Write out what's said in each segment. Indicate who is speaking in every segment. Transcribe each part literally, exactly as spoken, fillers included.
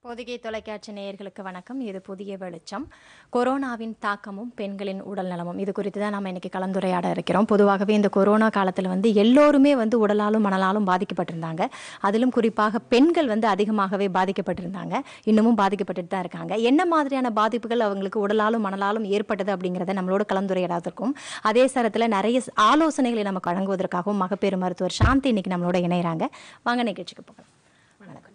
Speaker 1: பொதிகை தொலைக்காட்சி நேயர்களுக்கு வணக்கம். இது புதிய வெளிச்சம். கொரோனாவின் தாக்கமும் பெண்களின் உடல் நலமும் இது குறித்து தான் நம்ம இன்னைக்கு கலந்துரையாட இருக்கிறோம். பொதுவாகவே இந்த கொரோனா காலத்தில் வந்து எல்லோருமே வந்து உடலாலும் மனலாலும் பாதிக்கப்பட்டிருந்தாங்க. அதிலும் குறிப்பாக பெண்கள் வந்து அதிகமாகவே பாதிக்கப்பட்டிருந்தாங்க. இன்னமும் பாதிக்கப்பட்டுட்டு தான் இருக்காங்க. என்ன மாதிரியான பாதிப்புகள் அவங்களுக்கு உடலாலும் மனலாலும் ஏற்பட்டது அப்படிங்கிறத நம்மளோட கலந்துரையாடத்திற்கும் அதே சரத்தில் நிறைய ஆலோசனைகளை நமக்கு வழங்குவதற்காகவும் மகப்பேறு மருத்துவர் சாந்தி இன்னைக்கு நம்மளோட இணைகிறாங்க. வாங்க நிகழ்ச்சிக்கு போகலாம். வணக்கம்.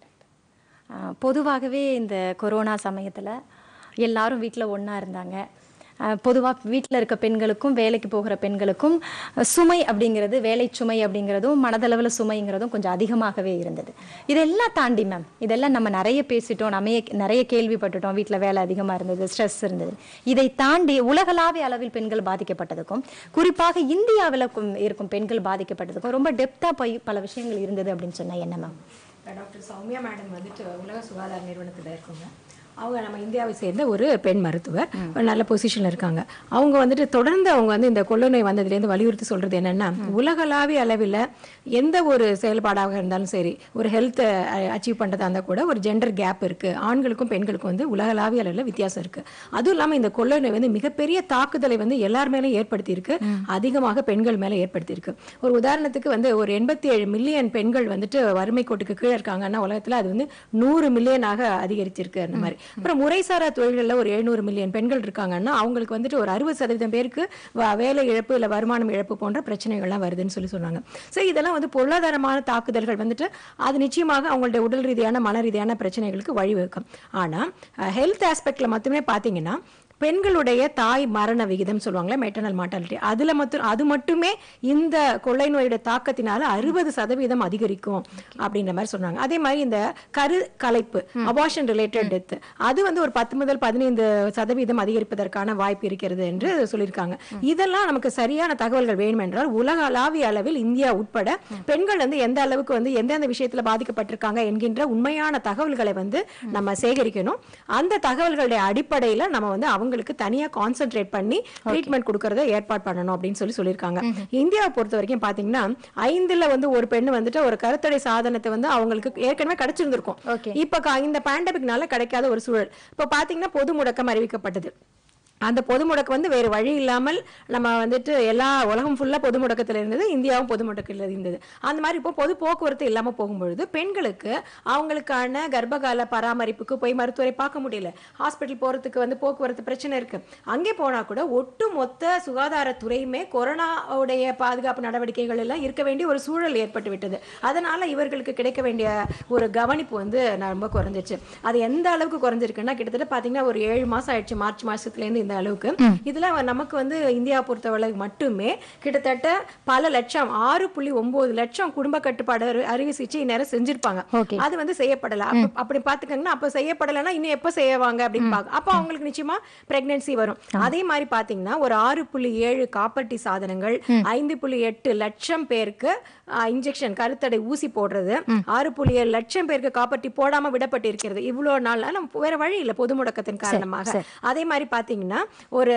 Speaker 1: பொதுவாகவே இந்த கொரோனா சமயத்தில் எல்லாரும் வீட்டில் ஒன்றா இருந்தாங்க. பொதுவாக வீட்டில் இருக்க பெண்களுக்கும் வேலைக்கு போகிற பெண்களுக்கும் சுமை அப்படிங்கிறது, வேலை சுமை அப்படிங்கிறதும் மனதளவில் சுமைங்கிறதும் கொஞ்சம் அதிகமாகவே இருந்தது. இதெல்லாம் தாண்டி மேம் இதெல்லாம் நம்ம நிறைய பேசிட்டோம், நம்ம நிறைய கேள்விப்பட்டுட்டோம். வீட்டில் வேலை அதிகமாக இருந்தது, ஸ்ட்ரெஸ் இருந்தது. இதை தாண்டி உலகளாவிய அளவில் பெண்கள் பாதிக்கப்பட்டதுக்கும் குறிப்பாக இந்தியாவில் இருக்கும் பெண்கள் பாதிக்கப்பட்டதுக்கும் ரொம்ப டெப்த்தாக போய் பல விஷயங்கள் இருந்தது அப்படின்னு சொன்னால் என்ன மேம்?
Speaker 2: டாக்டர் சௌமியா மேடம் வந்துட்டு உலக சுகாதார நிறுவனத்தில் இருக்காங்க. அவங்க நம்ம இந்தியாவை சேர்ந்த ஒரு பெண் மருத்துவர், ஒரு நல்ல பொசிஷனில் இருக்காங்க. அவங்க வந்துட்டு தொடர்ந்து அவங்க வந்து இந்த கொள்ளை நோய் வந்ததுலேருந்து வலியுறுத்தி சொல்கிறது என்னென்னா, உலகளாவிய அளவில் எந்த ஒரு செயல்பாடாக இருந்தாலும் சரி, ஒரு ஹெல்த்தை அச்சீவ் பண்ணுறதா இருந்தால் கூட ஒரு ஜெண்டர் கேப் இருக்குது. ஆண்களுக்கும் பெண்களுக்கும் வந்து உலகளாவிய அளவில் வித்தியாசம் இருக்குது. அதுவும் இல்லாமல் இந்த கொள்ளை நோய் வந்து மிகப்பெரிய தாக்குதலை வந்து எல்லார் மேலேயும் ஏற்படுத்தியிருக்கு, அதிகமாக பெண்கள் மேலே ஏற்படுத்தியிருக்கு. ஒரு உதாரணத்துக்கு வந்து ஒரு எண்பத்தி ஏழு மில்லியன் பெண்கள் வந்துட்டு வறுமை கோட்டுக்கு கீழே இருக்காங்கன்னா உலகத்தில் அது வந்து நூறு மில்லியனாக அதிகரிச்சிருக்கு. அந்த மாதிரி அப்புறம் முறைசாரா தொழில்களில் ஒரு எழுநூறு மில்லியன் பெண்கள் இருக்காங்கன்னா அவங்களுக்கு வந்துட்டு ஒரு அறுபது சதவீதம் பேருக்கு வேலை இழப்பு இல்லை வருமானம் இழப்பு போன்ற பிரச்சனைகள்லாம் வருதுன்னு சொல்லி சொன்னாங்க. ஸோ இதெல்லாம் வந்து பொருளாதாரமான தாக்குதல்கள் வந்துட்டு அது நிச்சயமாக அவங்களுடைய உடல் ரீதியான மன ரீதியான பிரச்சனைகளுக்கு வழிவகுக்கும். ஆனால் ஹெல்த் ஆஸ்பெக்ட்ல மட்டுமே பார்த்தீங்கன்னா பெண்களுடைய தாய் மரண விகிதம் சொல்லுவாங்களே, மெட்டர்னல் மார்டாலிட்டி, அதுல மட்டும் அது மட்டுமே இந்த கொள்ளை நோயுடைய தாக்கத்தினால அறுபது சதவீதம் அதிகரிக்கும் அப்படின்ற மாதிரி சொன்னாங்க. அதே மாதிரி இந்த கரு கலைப்பு, அபார்ஷன் ரிலேட்டட் டெத், அது வந்து ஒரு பத்து முதல் பதினைந்து சதவீதம் அதிகரிப்பதற்கான வாய்ப்பு இருக்கிறது என்று சொல்லியிருக்காங்க. இதெல்லாம் நமக்கு சரியான தகவல்கள் வேணும் என்றால் உலகளாவிய அளவில் இந்தியா உட்பட பெண்கள் வந்து எந்த அளவுக்கு வந்து எந்தெந்த விஷயத்துல பாதிக்கப்பட்டிருக்காங்க என்கின்ற உண்மையான தகவல்களை வந்து நம்ம சேகரிக்கணும். அந்த தகவல்களுடைய அடிப்படையில நம்ம வந்து அவங்க தனியா கான்சென்ட்ரேட் பண்ணி ட்ரீட்மெண்ட் கொடுக்கறத ஏற்பாடு பண்ணணும் அப்படின்னு சொல்லி சொல்லியிருக்காங்க. இந்தியாவை பொறுத்த வரைக்கும் பாத்தீங்கன்னா ஐந்துல வந்து ஒரு பெண்ணு வந்துட்டு ஒரு கருத்தடை சாதனத்தை வந்து அவங்களுக்கு ஏற்கனவே கிடைச்சிருந்திருக்கும். இப்ப இந்த பேண்டமிக்னால கிடைக்காத ஒரு சூழல். இப்ப பாத்தீங்கன்னா பொது முடக்கம் அறிவிக்கப்பட்டது. அந்த பொது முடக்கு வந்து வேறு வழி இல்லாமல் நம்ம வந்துட்டு எல்லா உலகம் ஃபுல்லாக பொது முடக்கத்தில் இருந்தது, இந்தியாவும் பொது முடக்கில் இருந்தது. அந்த மாதிரி இப்போ பொது போக்குவரத்து இல்லாமல் போகும்பொழுது பெண்களுக்கு அவங்களுக்கான கர்ப்பகால பராமரிப்புக்கு போய் மருத்துவரை பார்க்க முடியல, ஹாஸ்பிட்டல் போகிறதுக்கு வந்து போக்குவரத்து பிரச்சனை இருக்கு. அங்கே போனால் கூட ஒட்டு மொத்த சுகாதாரத்துறையுமே கொரோனாவுடைய பாதுகாப்பு நடவடிக்கைகள் எல்லாம் இருக்க வேண்டிய ஒரு சூழல் ஏற்பட்டு விட்டது. அதனால இவர்களுக்கு கிடைக்க வேண்டிய ஒரு கவனிப்பு வந்து ரொம்ப குறைஞ்சிச்சு. அது எந்த அளவுக்கு குறைஞ்சிருக்குன்னா கிட்டத்தட்ட பார்த்தீங்கன்னா ஒரு ஏழு மாதம் ஆயிடுச்சு, மார்ச் மாசத்துலேருந்து இந்த அளவுக்கு. இதுல நமக்கு வந்து இந்தியா பொறுத்தவரை மட்டுமே கிட்டத்தட்ட பல லட்சம் ஆறு புள்ளி ஒன்பது லட்சம் குடும்ப கட்டுப்பாடு அறுவை சிகிச்சை நேரம் செஞ்சிருப்பாங்க. அது வந்து செய்யப்படல. அப்படி பாத்துக்கங்கன்னா அப்ப செய்யப்படலைன்னா இன்னும் எப்ப செய்வாங்க அப்படின்னு பாக்க அப்ப அவங்களுக்கு நிச்சயமா பிரெக்னன்சி வரும். அதே மாதிரி பாத்தீங்கன்னா ஒரு ஆறு புள்ளி ஏழு காப்பர்டி சாதனங்கள், ஐந்து புள்ளி எட்டு லட்சம் பேருக்கு இன்ஜெக்ஷன் கருத்தடை ஊசி போடுறது, ஆறு புள்ளி ஏழு லட்சம் பேருக்கு காப்பர்டி போடாம விடப்பட்டு இருக்கிறது. இவ்வளவு நாள் நம்ம வேற வழி இல்லை பொது முடக்கத்தின் காரணமாக. அதே மாதிரி பாத்தீங்கன்னா ஒரு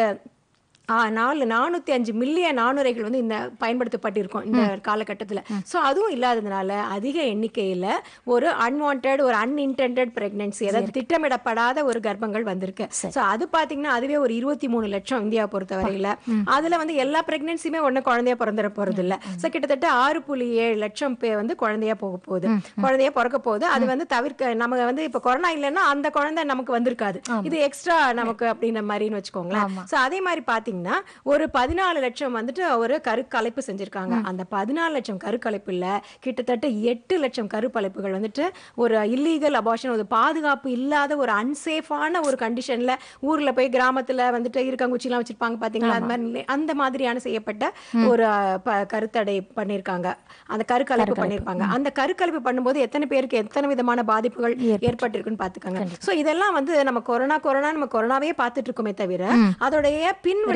Speaker 2: நாலு நானூத்தி அஞ்சு மில்லியன் நானுரைகள் வந்து இந்த பயன்படுத்தப்பட்டிருக்கும் இந்த காலகட்டத்தில். ஸோ அதுவும் இல்லாததுனால அதிக எண்ணிக்கையில் ஒரு அன்வான்ட் ஒரு அன்இன்டெண்டட் பிரெக்னன்சி, அதாவது திட்டமிடப்படாத ஒரு கர்ப்பங்கள் வந்திருக்கு. ஸோ அது பார்த்தீங்கன்னா அதுவே ஒரு இருபத்தி மூணு லட்சம் இந்தியாவை பொறுத்தவரையில். அதில் வந்து எல்லா பிரெக்னன்சியுமே ஒன்றும் குழந்தைய பிறந்துட போகிறது இல்லை. ஸோ கிட்டத்தட்ட ஆறு புள்ளி ஏழு லட்சம் பேர் வந்து குழந்தையா போக போகுது, குழந்தைய பிறக்க போகுது. அது வந்து தவிர்க்க நம்ம வந்து இப்போ கொரோனா இல்லைன்னா அந்த குழந்தை நமக்கு வந்திருக்காது, இது எக்ஸ்ட்ரா நமக்கு அப்படின்ற மாதிரின்னு வச்சுக்கோங்களேன். ஸோ அதே மாதிரி பார்த்தீங்கன்னா ஒரு பதினாலு லட்சம் வந்துட்டு ஒரு கருக்கலைப்பு செஞ்சிருக்காங்க. அந்த பதினாலு லட்சம் கருக்கலைப்புல கிட்டத்தட்ட எட்டு லட்சம் கருக்கலைப்புகள் வந்துட்டு ஒரு இல்லீகல் அபார்ஷன், ஒரு பாதுகாப்பு இல்லாத ஒரு அன்சேஃபான ஒரு கண்டிஷன்ல ஊர்ல போய் கிராமத்துல வந்துட்டு இருக்கங்குச்சி எல்லாம் வச்சிருப்பாங்க பாத்தீங்களா, அந்த மாதிரி அந்த மாதிரியான செய்யப்பட்ட ஒரு கருத்தடை பண்ணிருக்காங்க, அந்த கருக்கலைப்பு பண்ணிருப்பாங்க. அந்த கருக்கலைப்பு பண்ணும்போது எத்தனை பேருக்கு எத்தனை விதமான பாதிப்புகள் ஏற்பட்டிருக்குன்னு பாத்துக்காங்க. சோ இதெல்லாம் வந்து நம்ம கொரோனா கொரோனா நம்ம கொரோனாவே பார்த்துட்டு இருக்கோமே தவிர அதோடைய பின் விளைவு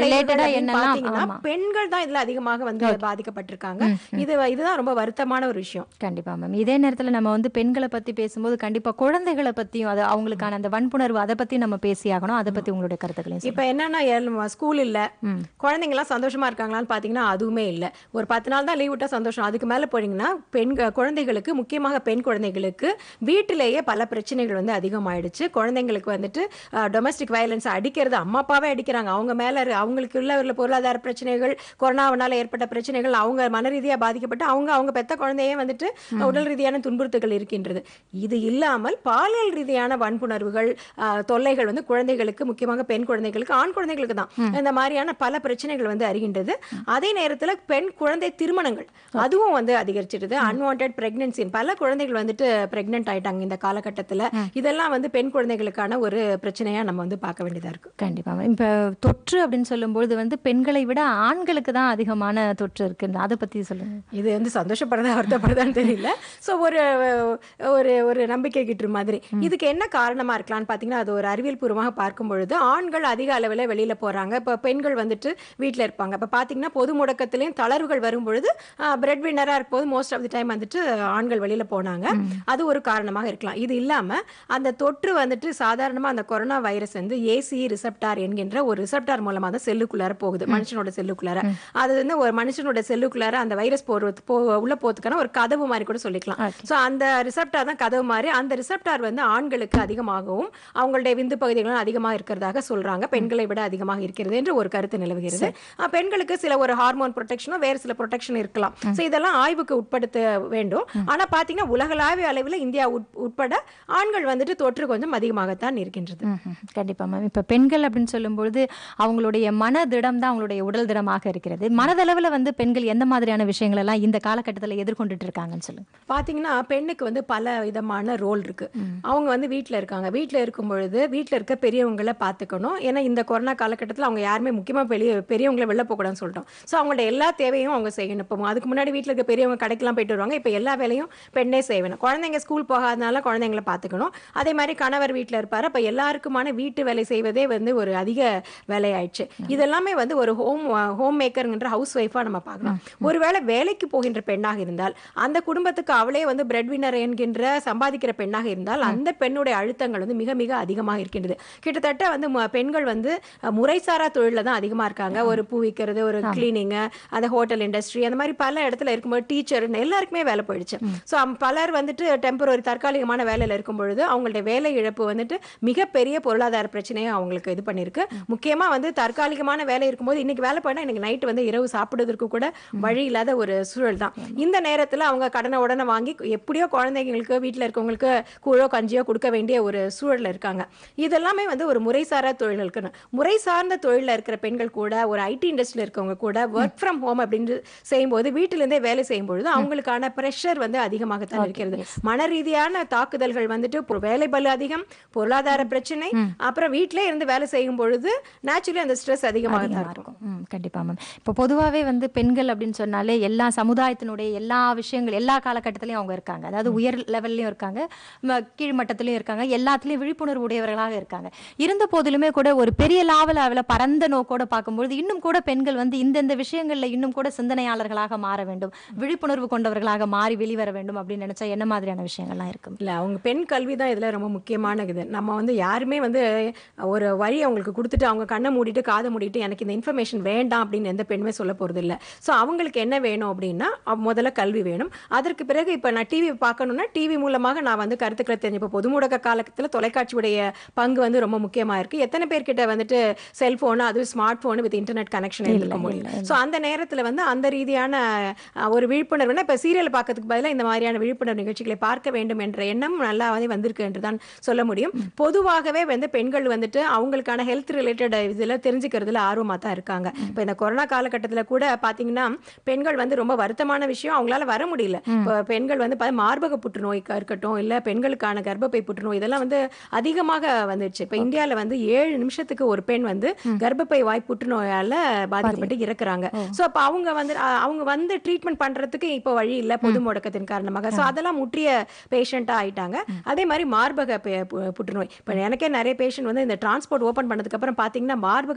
Speaker 1: ரிலேட்டடா என்னெல்லாம்
Speaker 2: பாத்தீங்கன்னா பெண்கள் தான் இதுல அதிகமாக வந்து பாதிக்கப்பட்டிருக்காங்க. இது இதுதான் ரொம்ப வருத்தமான ஒரு விஷயம்.
Speaker 1: கண்டிப்பா மேம். இதே நேரத்துல நம்ம வந்து பெண்களை பத்தி பேசும்போது கண்டிப்பா குழந்தைகளை பத்தியும் அது அவங்களுக்கான அந்த வன்புணர்வு அதை பத்தி நம்ம பேசியாகணும். அதை பத்தி உங்களுடைய கருத்துக்களையும்
Speaker 2: இப்ப என்னன்னா ஸ்கூல் இல்ல, குழந்தைங்க எல்லாம் சந்தோஷமா இருக்காங்களான்னு பாத்தீங்கன்னா அதுவுமே இல்ல. ஒரு பத்து நாள் தான் லீவ் விட்டா சந்தோஷம். அதுக்கு மேல போனீங்கன்னா பெண் குழந்தைகளுக்கு, முக்கியமாக பெண் குழந்தைகளுக்கு வீட்டிலேயே பல பிரச்சனைகள் வந்து அதிகமாயிடுச்சு. குழந்தைங்களுக்கு வந்துட்டு டொமஸ்டிக் வயலன்ஸ் அடிக்கிறது, அம்மா அப்பாவே அடிக்கிறாங்க. அவங்க மேல அவங்களுக்கு உள்ள பொருளாதார பிரச்சனைகள், கொரோனாவனால ஏற்பட்ட பிரச்சனைகள், அவங்க மன ரீதியா பாதிக்கப்பட்டு அவங்க அவங்க பெத்த குழந்தையே வந்துட்டு உடல் ரீதியான துன்புறுத்தல்கள் இருக்கின்றது. இது இல்லாமல் பாலியல் ரீதியான வன்புணர்வுகள், தொல்லைகள் வந்து குழந்தைகளுக்கு, முக்கியமாக பெண் குழந்தைகளுக்கு, ஆண் குழந்தைகளுக்கு தான் இந்த மாதிரியான பல பிரச்சனைகள் வந்து அறிகின்றது. அதே நேரத்தில் பெண் குழந்தை திருமணங்கள் அதுவும் வந்து அதிகரிச்சிருது. அன்வான்டட் பிரெக்னன்சி, பல குழந்தைகள் வந்துட்டு பிரெக்னன்ட் ஆயிட்டாங்க இந்த காலகட்டத்தில். இதெல்லாம் வந்து பெண் குழந்தைகளுக்கான ஒரு பிரச்சனையா நம்ம வந்து பார்க்க வேண்டியதா இருக்கு.
Speaker 1: கண்டிப்பா. இப்ப தொற்று அப்படின்னு சொல்லும்போது வந்து பெண்களை விட ஆண்களுக்கு தான் அதிகமான தொற்று இருக்கு. அதை பத்தி சொல்லுங்க.
Speaker 2: இது வந்து சந்தோஷப்படுறதா வருத்தப்படுறதான்னு தெரியல. ஸோ ஒரு ஒரு ஒரு நம்பிக்கை கிட்டுற மாதிரி. இதுக்கு என்ன காரணமா இருக்கலாம்னு பார்த்தீங்கன்னா, அது ஒரு அறிவியல் பூர்வமாக பார்க்கும் பொழுது ஆண்கள் அதிக அளவில் வெளியில போறாங்க, இப்போ பெண்கள் வந்துட்டு வீட்டில் இருப்பாங்க. இப்போ பார்த்தீங்கன்னா பொது முடக்கத்திலையும் தளர்வுகள் வரும்பொழுது பிரெட் வின்னராக இருக்கும்போது மோஸ்ட் ஆஃப் தி டைம் வந்துட்டு ஆண்கள் வெளியில போனாங்க. அது ஒரு காரணமாக இருக்கலாம். இது இல்லாமல் அந்த தொற்று வந்துட்டு சாதாரணமாக அந்த கொரோனா வைரஸ் வந்து ஏசி ரிசப்டார் என்கின்ற ஒரு ரிசப்டார் மூலமாக தான் செல்லுக்குள்ளார போகுது, மனுஷனோட செல்லுக்குள்ளார. அது வந்து ஒரு மனுஷனோட செல்லுக்குள்ளார அந்த வைரஸ் போறது போ உள்ள போறதுக்கான ஒரு கதவு மாதிரி கூட சொல்லிக்கலாம். ஸோ அந்த ரிசப்டார் தான் கதவு மாதிரி. அந்த ரிசப்டார் வந்து ஆண்களுக்கு அதிகமாகவும் அவங்களுடைய விந்து பகுதிகளும் அதிகமாக இருக்கிறதாக சொல்றாங்க. பெண்களை விட அதிகமாக இருக்கிறது என்று ஒரு கருத்து நிலவுகிறது. பெண்களுக்கு சில ஒரு ஹார்மோன் ப்ரொடெக்ஷனோ வேறு சில ப்ரொடெக்ஷன் இருக்கலாம். ஸோ இதெல்லாம் ஆய்வுக்கு உட்படுத்த வேண்டும். ஆனா பாத்தீங்கன்னா உலகளாவிய அளவில் இந்தியா உட்பட ஆண்கள் வந்துட்டு தொற்று கொஞ்சம் அதிகமாகத்தான் இருக்கின்றது.
Speaker 1: கண்டிப்பா மேம். இப்ப பெண்கள் அப்படின்னு சொல்லும்போது அவங்களுடைய மனதிடம் தான் அவங்களுடைய உடல் திடமாக இருக்கிறது. மனதளவில் வந்து பெண்கள் எந்த மாதிரியான விஷயங்கள் எல்லாம் இந்த காலகட்டத்தில் எதிர்கொண்டுட்டு இருக்காங்கன்னு சொல்லுங்க.
Speaker 2: பாத்தீங்கன்னா பெண்ணுக்கு வந்து பல விதமான ரோல் இருக்கு. அவங்க வந்து வீட்டில் இருக்காங்க. வீட்டில் இருக்கும் பொழுது வீட்டில் இருக்க பெரியவங்களை பார்த்துக்கணும். ஏன்னா இந்த கொரோனா காலகட்டத்தில் அவங்க யாருமே முக்கியமாக பெரிய பெரியவங்களை வெளில போகக்கூடாதுன்னு சொல்லிட்டோம். ஸோ அவங்களோட எல்லா தேவையும் அவங்க செய்யணும். இப்போ அதுக்கு முன்னாடி வீட்டில் இருக்க பெரியவங்க கடைக்கெல்லாம் போயிட்டு வருவாங்க. இப்போ எல்லா வேலையும் பெண்ணே செய்யணும். குழந்தைங்க ஸ்கூல் போகாதனால குழந்தைங்களை பார்த்துக்கணும். அதே மாதிரி கணவர் வீட்டில் இருப்பார். அப்போ எல்லாருக்குமான வீட்டு வேலை செய்வதே வந்து ஒரு அதிக வேலையாயிடுச்சு. இதெல்லாமே வந்து ஒரு ஹோம் ஹோம் மேக்கர்ங்கிற ஹவுஸ் ஒய்ஃபாக நம்ம பார்க்கலாம். ஒருவேளை வேலைக்கு போகின்ற பெண்ணாக இருந்தால், அந்த குடும்பத்துக்கு அவளே வந்து பிரெட் வின்னர் என்கின்ற சம்பாதிக்கிற பெண்ணாக இருந்தால் அந்த பெண்ணுடைய அழுத்தங்கள் வந்து மிக மிக அதிகமாக இருக்கின்றது. கிட்டத்தட்ட வந்து பெண்கள் வந்து முறைசாரா தொழில தான் அதிகமாக இருக்காங்க. ஒரு பூ விற்கிறது, ஒரு கிளீனிங், அந்த ஹோட்டல் இண்டஸ்ட்ரி, அந்த மாதிரி பல இடத்துல இருக்கும்போது டீச்சர் எல்லாருக்குமே வேலை போயிடுச்சு. ஸோ பலர் வந்துட்டு டெம்பரரி தற்காலிகமான வேலையில் இருக்கும் பொழுது அவங்களுடைய வேலை இழப்பு வந்துட்டு மிகப்பெரிய பொருளாதார பிரச்சனையை அவங்களுக்கு இது பண்ணியிருக்கு. முக்கியமாக வந்து தற்காலிகமான வேலை இருக்கும்போது இன்னைக்கு வேலை பண்ணால் இன்னைக்கு நைட்டு வந்து இரவு சாப்பிடுவதற்கு கூட வழி இல்லாத ஒரு சூழல் தான். இந்த நேரத்தில் அவங்க கடனை உடனே வாங்கி எப்படியோ குழந்தைங்களுக்கு வீட்டில் இருக்கவங்களுக்கு கூழோ கஞ்சியோ கொடுக்க வேண்டிய ஒரு சூழலில் இருக்காங்க. இதெல்லாமே வந்து ஒரு முறைசாரா தொழில் இருக்குன்னு. முறை சார்ந்த தொழிலில் இருக்கிற பெண்கள் கூட, ஒரு ஐடி இண்டஸ்ட்ரியில் இருக்கவங்க கூட ஒர்க் ஃப்ரம் ஹோம் அப்படின்னு செய்யும்போது வீட்டிலேருந்தே வேலை செய்யும்பொழுது அவங்களுக்கான ப்ரெஷர் வந்து அதிகமாகத்தான் இருக்கிறது. மன ரீதியான தாக்குதல்கள் வந்துட்டு வேலை பலு அதிகம், பொருளாதார பிரச்சனை, அப்புறம் வீட்டிலே இருந்து வேலை செய்யும் பொழுது நேச்சுரலி அந்த ஸ்ட்ரெஸ் அதிகமாக தான் இருக்கும்.
Speaker 1: கண்டிப்பா மேம். இப்போ பொதுவாகவே வந்து பெண்கள் அப்படின்னு சொன்னாலே எல்லா சமுதாயத்தினுடைய எல்லா விஷயங்கள் எல்லா காலகட்டத்திலையும் அவங்க இருக்காங்க. அதாவது உயர் லெவல்லையும் இருக்காங்க, கீழ்மட்டத்திலையும் இருக்காங்க, எல்லாத்துலேயும் விழிப்புணர்வு உடையவர்களாக இருக்காங்க. இருந்த போதிலுமே கூட ஒரு பெரிய லாவல் அளவில் பரந்த நோக்கோட பார்க்கும்பொழுது இன்னும் கூட பெண்கள் வந்து இந்தந்த விஷயங்களில் இன்னும் கூட சிந்தனையாளர்களாக மாற வேண்டும், விழிப்புணர்வு கொண்டவர்களாக மாறி வெளிவர வேண்டும் அப்படின்னு நினைச்சா என்ன மாதிரியான விஷயங்கள்லாம் இருக்கும்?
Speaker 2: இல்லை, அவங்க பெண் கல்வி தான் இதில் ரொம்ப முக்கியமானது. நம்ம வந்து யாருமே வந்து ஒரு வழி அவங்களுக்கு கொடுத்துட்டு அவங்க கண்ணை மூடிட்டு காதை மூடிட்டு எனக்கு இந்த இன்ஃபர்மேஷன் வேண்டாம் அப்படின்னு எந்த பெண்ணுமே சொல்ல போகிறது இல்லை. ஸோ அவங்களுக்கு என்ன வேணும் அப்படின்னா முதல்ல கல்வி வேணும். அதற்கு பிறகு இப்போ நான் டிவி பார்க்கணுன்னா டிவி மூலமாக நான் வந்து கருத்துக்களை தெரிஞ்சு, இப்போ பொது முடக்க காலத்தில் தொலைக்காட்சியுடைய பங்கு வந்து ரொம்ப முக்கியமாக இருக்குது. எத்தனை பேர்கிட்ட வந்துட்டு செல்ஃபோனு, அதுவும் smart phone with internet connection இருக்க முடியும். ஸோ அந்த நேரத்தில் வந்து அந்த ரீதியான ஒரு விழிப்புணர்வுனா இப்போ சீரியல் பார்க்கறதுக்கு பதிலாக இந்த மாதிரியான விழிப்புணர்வு நிகழ்ச்சிகளை பார்க்க வேண்டும் என்ற எண்ணம் நல்லாவே வந்திருக்கு என்று தான் சொல்ல முடியும். பொதுவாகவே வந்து பெண்கள் வந்துட்டு அவங்களுக்கான ஹெல்த் ரிலேட்டட் இதில் தெரிஞ்சுக்கிறதுல ஆர்வமாக தான் இருக்காங்க. இப்போ இந்த கொரோனா காலகட்டத்தில் கூட பார்த்தீங்கன்னா பெண்கள் வந்து ரொம்ப வருத்தமான விஷயம், அவங்களால வர முடியல. இப்போ பெண்கள் வந்து மார்பக புற்றுநோய்க்கு இருக்கட்டும், இல்லை பெண்களுக்கான கர்ப்பப்பை புற்றுநோய், இதெல்லாம் வந்து அதிகமாக வந்துடுச்சு. இப்போ இந்தியாவில் வந்து ஏழு நிமிஷத்துக்கு ஒரு பெண் வந்து கர்ப்பப்பை வாய் புற்றுநோயால் பாதிக்கப்பட்டு இறக்குறாங்க. ஸோ அப்போ அவங்க வந்து அவங்க வந்து ட்ரீட்மெண்ட் பண்ணுறதுக்கு இப்போ வழி இல்லை பொது முடக்கத்தின் காரணமாக. ஸோ அதெல்லாம் முற்றிய பேஷண்ட்டாக ஆயிட்டாங்க. அதே மாதிரி மார்பக புற்றுநோய், இப்போ எனக்கே நிறைய பேஷண்ட் வந்து இந்த டிரான்ஸ்போர்ட் ஓப்பன் பண்ணதுக்கப்புறம் பார்த்தீங்கன்னா மார்பகத்தில் இருக்கிற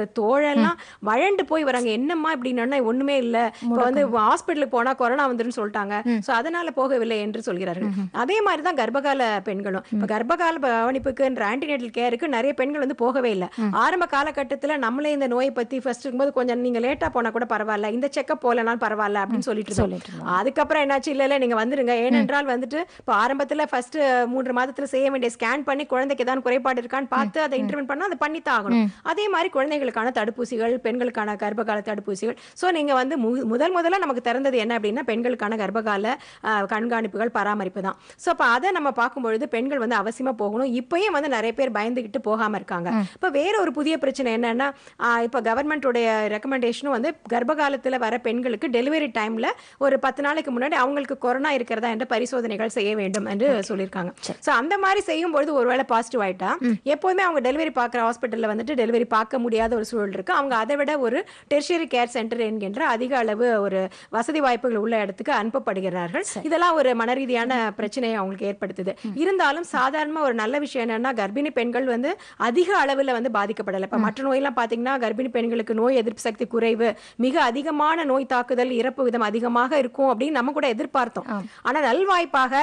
Speaker 2: இருக்கிற தோழெல்லாம் வழண்டு போய் வராங்க. என்னம்மா இப்படின்னா ஒண்ணுமே இல்ல, இப்போ வந்து ஹாஸ்பிட்டலுக்கு போனா கொரோனா வந்துருன்னு சொல்லிட்டாங்க, சோ அதனால போகவில்லை என்று சொல்கிறார்கள். அதே மாதிரி தான் கர்ப்பகால பெண்களும் இப்போ கர்ப்பகால கவனிப்புக்கு ஆன்டிநேட்டல் கேருக்கு நிறைய பெண்கள் வந்து போகவே இல்லை. ஆரம்ப காலகட்டத்தில் நம்மளே இந்த நோயை பத்தி ஃபர்ஸ்ட் இருக்கும்போது கொஞ்சம் நீங்க லேட்டா போனா கூட பரவாயில்ல, இந்த செக்கப் போலனாலும் பரவாயில்ல அப்படின்னு சொல்லிட்டு இருந்தோம். அதுக்கப்புறம் என்னாச்சு, இல்ல இல்ல நீங்க வந்துருங்க, ஏனென்றால் வந்துட்டு இப்போ ஆரம்பத்துல ஃபர்ஸ்ட் மூன்று மாதத்துல செய்ய வேண்டிய ஸ்கேன் பண்ணி குழந்தைக்கு ஏதாவது குறைபாடு இருக்கான்னு பார்த்து அதை இன்டர்வென்ட் பண்ணா அதை பண்ணித்தான் ஆகணும். அதே மாதிரி குழந்தைகளுக்கான தடுப்பூசிகள், பெண்களுக்கான கர்ப்பகால தடுப்பூசிகள். ஸோ நீங்க வந்து முதல் முதல்ல நமக்கு திறந்தது என்ன அப்படின்னா பெண்களுக்கான கர்ப்பகால கண்காணிப்புகள், பராமரிப்பு தான். ஸோ அப்போ அதை நம்ம பார்க்கும்பொழுது பெண்கள் வந்து அவசியமா போகணும். இப்பயும் வந்து நிறைய பேர் பயந்துகிட்டு போகாம இருக்காங்க. இப்போ வேற ஒரு புதிய பிரச்சனை என்னன்னா, இப்போ கவர்மெண்டோடைய ரெக்கமெண்டேஷனும் வந்து கர்ப்பகாலத்தில் வர பெண்களுக்கு டெலிவரி டைம்ல ஒரு பத்து நாளைக்கு முன்னாடி அவங்களுக்கு கொரோனா இருக்கிறதா என்ற பரிசோதனைகள் செய்ய வேண்டும் என்று சொல்லியிருக்காங்க. ஸோ அந்த மாதிரி செய்யும்போது ஒருவேளை பாசிட்டிவ் ஆயிட்டா எப்போதுமே அவங்க டெலிவரி பார்க்குற ஹாஸ்பிட்டலில் வந்துட்டு டெலிவரி பார்க்க முடியாத ஒரு சூழல் இருக்கு. அவங்க அதை விட ஒரு டெர்ஷியரி கேர் சென்டர் என்கின்ற அதிக அளவு ஒரு வசதி வாய்ப்புகள் உள்ள இடத்துக்கு அனுப்பப்படுகிறார்கள். இதெல்லாம் ஒரு மனரீதியான பிரச்சனையை அவங்களுக்கு ஏற்படுத்துது. இருந்தாலும் சாதாரணமாக ஒரு நல்ல விஷயம் என்னன்னா, கர்ப்பிணி பெண்கள் வந்து அதிக அளவில் வந்து பாதிக்கப்படலை. இப்போ மற்ற நோயெல்லாம் பார்த்தீங்கன்னா கர்ப்பிணி பெண்களுக்கு நோய் எதிர்ப்பு சக்தி குறைவு, மிக அதிகமான நோய் தாக்குதல், இறப்பு விதம் அதிகமாக இருக்கும் அப்படின்னு நம்ம கூட எதிர்பார்த்தோம். ஆனா நல்வாய்ப்பாக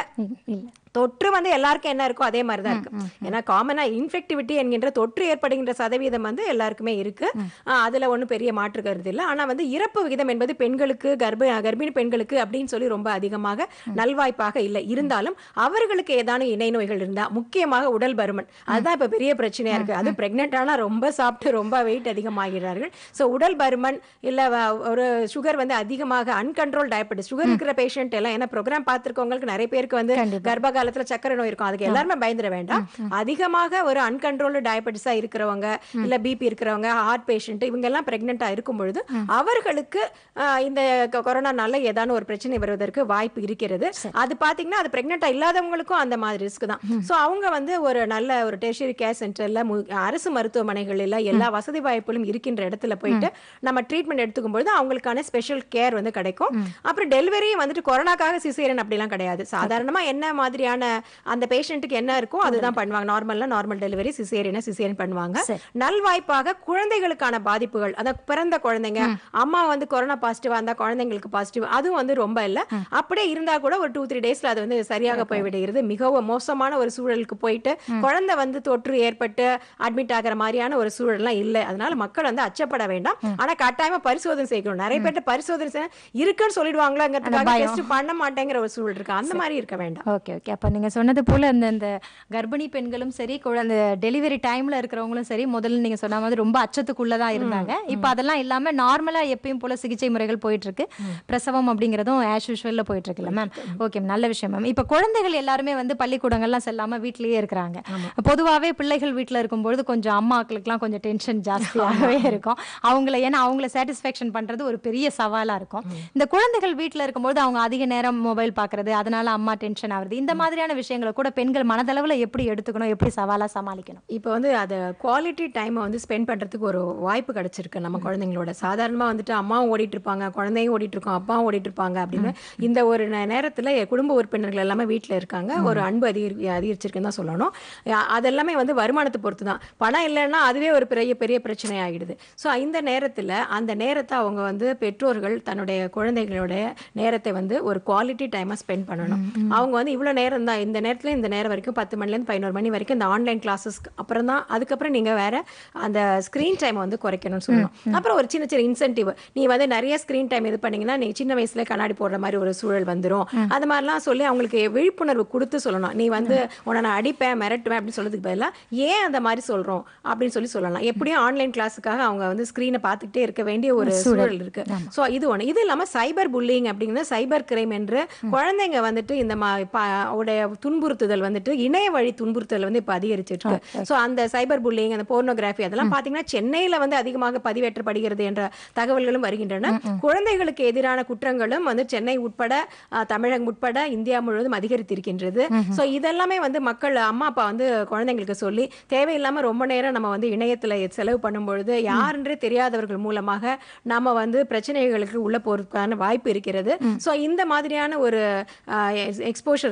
Speaker 2: தொற்று வந்து எல்லாருக்கும் என்ன இருக்கோ அதே மாதிரி தான் இருக்கு. ஏன்னா காமனா இன்ஃபெக்டிவிட்டி என்கின்ற தொற்று ஏற்படுகின்ற சதவீதம் வந்து எல்லாருக்குமே இருக்கு. அதுல ஒன்றும் பெரிய மாற்று கருது இல்லை. ஆனா வந்து இறப்பு விகிதம் என்பது பெண்களுக்கு, கர்ப்ப கர்ப்பிணி பெண்களுக்கு அப்படின்னு சொல்லி ரொம்ப அதிகமாக நல்வாய்ப்பாக இல்லை. இருந்தாலும் அவர்களுக்கு ஏதான இணை நோய்கள் இருந்தா, முக்கியமாக உடல் பருமன், அதுதான் இப்ப பெரிய பிரச்சனையா இருக்கு. அது பிரெக்னென்ட் ஆனா ரொம்ப சாப்பிட்டு ரொம்ப வெயிட் அதிகமாகிறார்கள். ஸோ உடல் பருமன் இல்ல ஒரு சுகர் வந்து அதிகமாக அன்கண்ட்ரோல் டயபெட்டிஸ், சுகர் இருக்கிற பேஷண்ட் எல்லாம், ஏன்னா ப்ரோக்ராம் பார்த்துருக்கவங்களுக்கு நிறைய பேருக்கு வந்து கர்ப்ப காலத்துல சக்கரை நோய் இருக்கும். அதுக்கு எல்லாருமே பயந்துட வேண்டாம். அதிகமாக ஒரு அன்கண்ட்ரோல்டு டயபெட்டிஸா இருக்கிறவங்க, இல்ல பிபி இருக்கிறவங்க, ஹார்ட் பேஷண்ட், இவங்க எல்லாம் பிரெக்னென்ட்டா இருக்கும் பொழுது அவர்களுக்கு இந்த கொரோனானால ஏதான ஒரு பிரச்சனை வருவதற்கு வாய்ப்பு இருக்கிறது. அது பாத்தீங்கன்னா அது பிரெக்னென்ட்டா இல்லாதவங்களுக்கும் அந்த மாதிரி ரிஸ்க் தான். சோ அவங்க வந்து ஒரு நல்ல ஒரு டெர்ஷியரி கேர் சென்டர்ல, அரசு மருத்துவமனைகளில் எல்லா வசதி வாய்ப்புகளும் இருக்கின்ற இடத்துல போயிட்டு நம்ம ட்ரீட்மெண்ட் எடுத்துக்கும் பொழுது அவங்களுக்கான ஸ்பெஷல் கேர் வந்து கிடைக்கும். அப்புறம் டெலிவரியும் வந்துட்டு கொரோனாக்காக சிசேரியன் அப்படிலாம் கிடையாது. சாதாரணமா என்ன மாதிரியான அந்த பேஷண்ட்டுக்கு என்ன இருக்கோ அதுதான் பண்ணுவாங்க. நார்மல்னா நார்மல் டெலிவரி, சிசேரியனா சிசேரியன் பண்ணுவாங்க. நல்வாய்ப்பாக குழந்தைகளுக்கான பாதிப்புகள், அத பிறந்த குழந்தைங்க அம்மா வந்து கொரோனா பாசிட்டிவா இருந்தா குழந்தைங்களுக்கு பாசிட்டிவ், அதுவும் வந்து ரொம்ப இல்ல, அப்படியே இருந்தா கூட ஒரு டூ த்ரீ டேஸ்ல அது வந்து சரியாக போய்விடுகிறது. மிகவும் மோசமான ஒரு சூழலுக்கு போயிட்டு குழந்தை வந்து தொற்று ஏற்பட்டு அட்மிட் ஆகிற மாதிரியான ஒரு சூழல்லாம் இல்லை. அதனால மக்கள் வந்து அச்சப்பட வேண்டாம். ஆனா கட்டாயமா பரிசோதனை செய்யணும். நிறைய பேர்ட்ட பரிசோதனை இருக்குன்னு சொல்லிடுவாங்களா, டெஸ்ட் பண்ண மாட்டேங்கிற ஒரு சூழல் இருக்கு. அந்த மாதிரி இருக்க வேண்டாம்.
Speaker 1: ஓகே ஓகே அப்போ நீங்கள் சொன்னது போல் அந்த அந்த கர்ப்பிணி பெண்களும் சரி, குழந்தை டெலிவரி டைமில் இருக்கிறவங்களும் சரி, முதல்ல நீங்கள் சொன்ன மாதிரி ரொம்ப அச்சத்துக்குள்ளே தான் இருந்தாங்க. இப்போ அதெல்லாம் இல்லாமல் நார்மலாக எப்பயும் போல் சிகிச்சை முறைகள் போயிட்டுருக்கு. பிரசவம் அப்படிங்கிறதும் ஆஸ் யூஷுவலில் போயிட்டுருக்குல்ல மேம்? ஓகே, நல்ல விஷயம் மேம். இப்போ குழந்தைகள் எல்லாருமே வந்து பள்ளிக்கூடங்கள்லாம் செல்லாமல் வீட்டிலேயே இருக்கிறாங்க. பொதுவாகவே பிள்ளைகள் வீட்டில் இருக்கும்பொழுது கொஞ்சம் அம்மாக்களுக்குலாம் கொஞ்சம் டென்ஷன் ஜாஸ்தியாகவே இருக்கும். அவங்கள ஏன்னா அவங்கள சாட்டிஸ்ஃபேக்ஷன் பண்ணுறது ஒரு பெரிய சவாலாக இருக்கும். இந்த குழந்தைகள் வீட்டில் இருக்கும்போது அவங்க அதிக நேரம் மொபைல் பார்க்குறது, அதனால அம்மா டென்ஷன் ஆகுறது, இந்த மாதிரியான விஷயங்களை கூட பெண்கள் மனதளவில் எப்படி எடுத்துக்கணும், எப்படி சவாலாக சமாளிக்கணும்?
Speaker 2: இப்போ வந்து அதை குவாலிட்டி டைமை வந்து ஸ்பெண்ட் பண்ணுறதுக்கு ஒரு வாய்ப்பு கிடைச்சிருக்கு நம்ம குழந்தைங்களோட. சாதாரணமாக வந்துட்டு அம்மாவும் ஓடிட்டு இருப்பாங்க, குழந்தையும் ஓடிட்டு இருக்கோம், அப்பாவும் ஓடிட்டு இருப்பாங்க. அப்படின்னு இந்த ஒரு நேரத்தில் குடும்ப உறுப்பினர்கள் எல்லாமே வீட்டில் இருக்காங்க. ஒரு அன்பு அதிகரி அதிகரிச்சிருக்குன்னு தான் சொல்லணும். அதெல்லாமே வந்து வருமானத்தை பொறுத்து தான். பணம் இல்லைன்னா அதுவே ஒரு பெரிய பெரிய பிரச்சனை ஆகிடுது. ஸோ இந்த நேரத்தில் அந்த நேரத்தை அவங்க வந்து பெற்றோர்கள் தன்னுடைய குழந்தைகளுடைய நேரத்தை வந்து ஒரு குவாலிட்டி டைமாக ஸ்பெண்ட் பண்ணணும். அவங்க வந்து இவ்வளோ நேரம் தான், இந்த நேரத்தில் இந்த நேரம் வரைக்கும் பத்து மணிலேருந்து பதினோரு மணி வரைக்கும் இந்த ஆன்லைன் கிளாஸஸ்க்கு அப்புறம் தான், அதுக்கப்புறம் நீங்கள் வேற அந்த ஸ்க்ரீன் டைம் வந்து குறைக்கணும்னு சொல்லணும். அப்புறம் ஒரு சின்ன சின்ன இன்சென்டிவ், நீ வந்து நிறைய ஸ்க்ரீன் டைம் இது பண்ணீங்கன்னா நீ சின்ன வயசுல கண்ணாடி போடுற மாதிரி ஒரு சூழல் வந்துடும், அது மாதிரிலாம் சொல்லி அவங்களுக்கு விழிப்புணர்வு கொடுத்து சொல்லணும். நீ வந்து உன்னை நான் அடிப்பேன் மிரட்டுவேன் அப்படின்னு சொல்றதுக்கு பதிலாக ஏன் அந்த மாதிரி சொல்றோம் அப்படின்னு சொல்லி சொல்லலாம். எப்படியும் ஆன்லைன் கிளாஸுக்காக அவங்க வந்து ஸ்க்ரீனை பார்த்துக்கிட்டே இருக்க வேண்டிய ஒரு சூழல் இருக்கு. ஸோ இது ஒன்று. இது இல்லாமல் சைபர் புல்லிங் அப்படிங்கிற சைபர் கிரைம் என்று குழந்தைங்க வந்துட்டு இந்த துன்புறுத்துதல் வந்துட்டு இணைய வழி துன்புறுத்தல் வந்து இப்போ அதிகரிச்சிருக்கு. ஸோ அந்த சைபர் புல்லிங், அந்த போர்னோகிராஃபி அதெல்லாம் பார்த்தீங்கன்னா சென்னையில் வந்து அதிகமாக பதிவேற்றப்படுகிறது என்ற தகவல்களும் வருகின்றன. குழந்தைகளுக்கு எதிரான குற்றங்களும் வந்து சென்னை உட்பட, தமிழகம் உட்பட இந்தியா முழுவதும் அதிகரித்திருக்கின்றது. ஸோ இதெல்லாமே வந்து மக்கள் அம்மா அப்பா வந்து குழந்தைங்களுக்கு சொல்லி தேவையில்லாமல் ரொம்ப நேரம் நம்ம வந்து இணையத்தில் செலவு பண்ணும்பொழுது யாருன்றே தெரியாதவர்கள் மூலமாக நம்ம வந்து பிரச்சனைகளுக்கு உள்ள போறதுக்கான வாய்ப்பு இருக்கிறது. ஸோ இந்த மாதிரியான ஒரு எக்ஸ்போஷர் தான் அவங்களுக்கு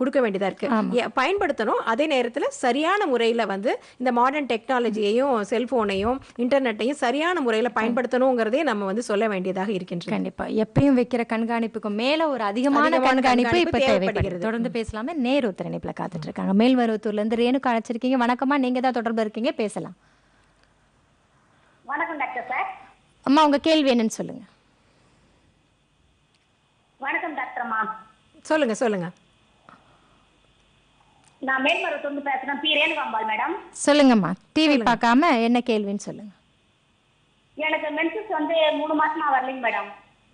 Speaker 2: கொடுக்க வேண்டியதா இருக்கு. பயன்படுத்தணும், அதே நேரத்துல சரியான முறையில வந்து இந்த மாடர்ன் டெக்னாலஜியையும் செல்போனையும் இன்டர்நெட்டையும் சரியான முறையில பயன்படுத்தணுங்கிறதே நம்ம வந்து சொல்ல வேண்டியதாக இருக்கின்றது.
Speaker 1: கண்டிப்பா எப்பயும் வைக்கிற கண்காணிப்புக்கு மேல ஒரு அதிகமான கண்காணிப்பு இப்ப தேவைப்படுகிறது. தொடர்ந்து பேசலாமே. நேரு திறனிப்புல காத்துட்டு இருக்காங்க. மேல்மருவத்தூர்ல இருந்து ரேணுகா அழைச்சிருக்கீங்க. வணக்கமா, நீங்க தான் தொடர்பு இருக்கீங்க, பேசலாம்.
Speaker 3: வணக்கம் டாக்டர் சார்.
Speaker 1: அம்மா உங்க கேள்வி என்னன்னு சொல்லுங்க.
Speaker 3: வணக்கம் டாக்டர் அம்மா.
Speaker 2: சொல்லுங்க சொல்லுங்க.
Speaker 3: நான் மேல்மருவத்தூர்ந்து பேசுறேன். P Renukambal madam.
Speaker 1: சொல்லுங்கம்மா. டிவி பார்க்காம என்ன கேள்வின்னு சொல்லுங்க.
Speaker 3: எனக்கு மென்சஸ் வந்து மூணு மாசமா வரலைங்க மேடம்.